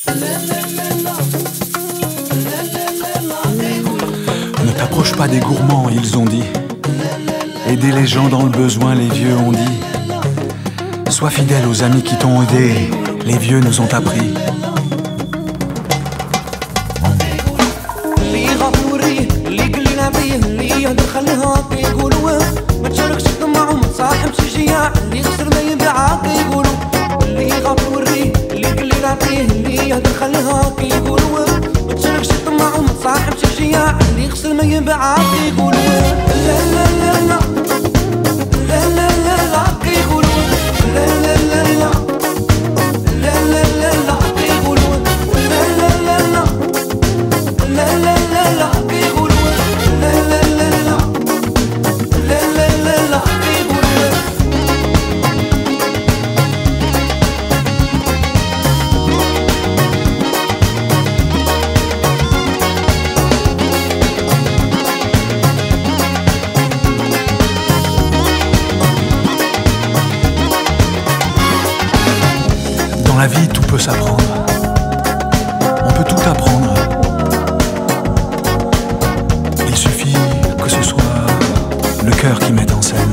Ne t'approche pas des gourmands, ils ont dit. Aider les gens dans le besoin, les vieux ont dit. Sois fidèle aux amis qui t'ont aidé, les vieux nous ont appris. اللي يخسر ما ينباع كيقولوا لا لا لا لا لا لا لا لا كيقولوا لا لا لا لا لا لا لا لا كيقولوا لا لا لا لا لا لا لا لا كيقولوا لا لا لا لا لا لا لا لا كيقولوا. Dans la vie, tout peut s'apprendre. On peut tout apprendre. Il suffit que ce soit le cœur qui mette en scène.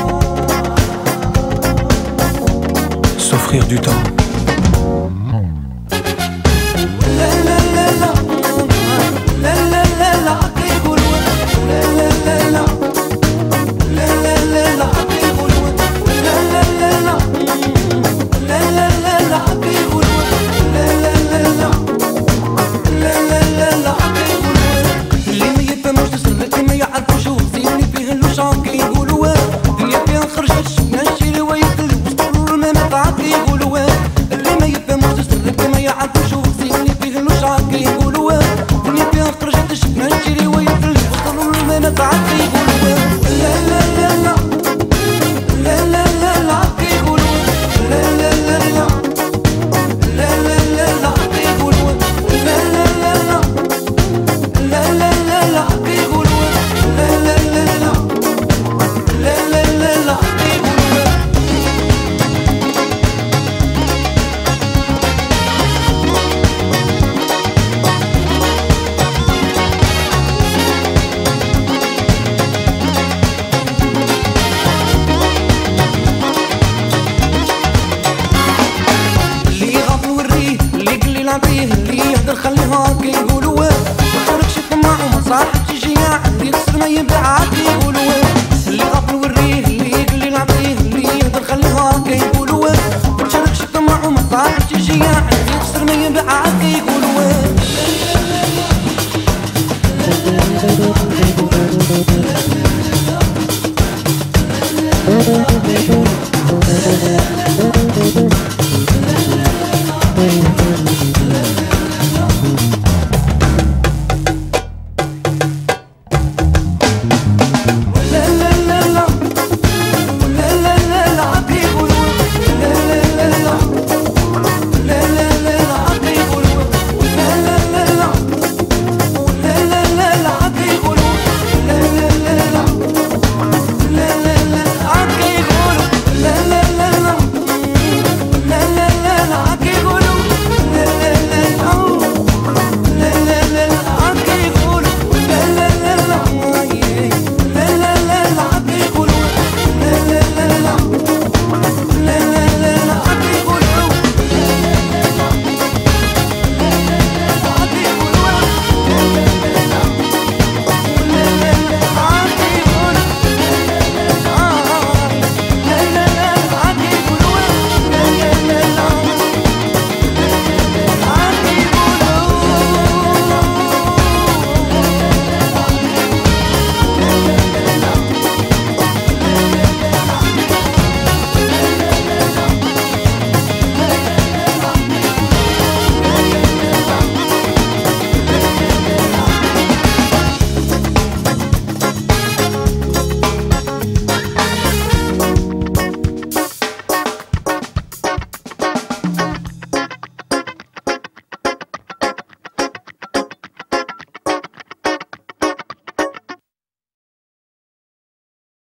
S'offrir du temps. اللي يهدر خليها كيقولوا ما خرجش طماع وما صاحبش شجاع اللي يخسر ما ينباع كيقولوا اللي غفل وريه اللي يقلي نعطيه اللي يهدر خليها كيقولوا ما خرجش طماع وما صاحبش شجاع اللي يخسر ما ينباع كيقولوا.